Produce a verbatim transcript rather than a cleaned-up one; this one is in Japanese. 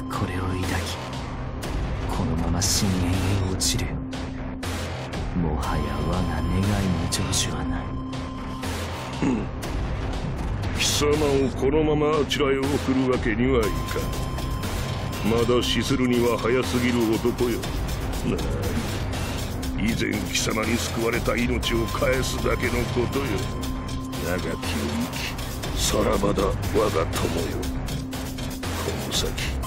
これを抱き、このまま深淵へ落ちる。もはや我が願いの成就はない。 貴様をこのままあちらへ送るわけにはいかん。まだ死するには早すぎる男よ。なあ、以前貴様に救われた命を返すだけのことよ。長きを生き、さらばだ我が友よ。この先